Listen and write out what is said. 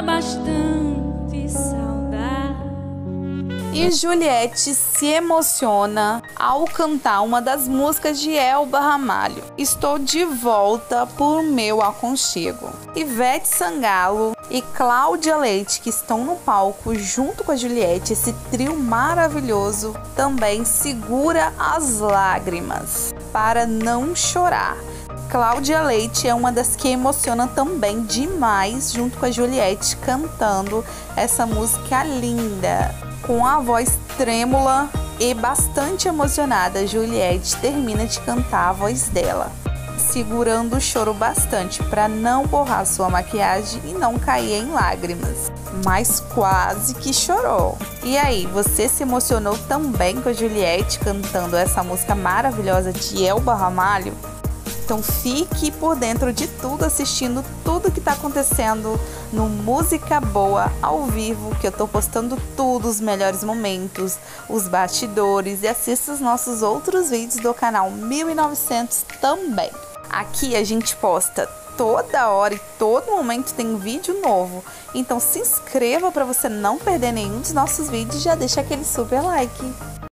bastante saudade. E Juliette se emociona ao cantar uma das músicas de Elba Ramalho, Estou de Volta por Meu Aconchego. Ivete Sangalo e Cláudia Leite, que estão no palco junto com a Juliette, esse trio maravilhoso, também segura as lágrimas para não chorar. Cláudia Leite é uma das que emociona também demais junto com a Juliette cantando essa música linda. Com a voz trêmula e bastante emocionada, Juliette termina de cantar a voz dela, segurando o choro bastante para não borrar sua maquiagem e não cair em lágrimas, mas quase que chorou. E aí, você se emocionou também com a Juliette cantando essa música maravilhosa de Elba Ramalho? Então fique por dentro de tudo, assistindo tudo que tá acontecendo no Música Boa ao vivo, que eu tô postando tudo, os melhores momentos, os bastidores, e assista os nossos outros vídeos do canal 1900 também. Aqui a gente posta toda hora e todo momento tem um vídeo novo, então se inscreva para você não perder nenhum dos nossos vídeos e já deixa aquele super like.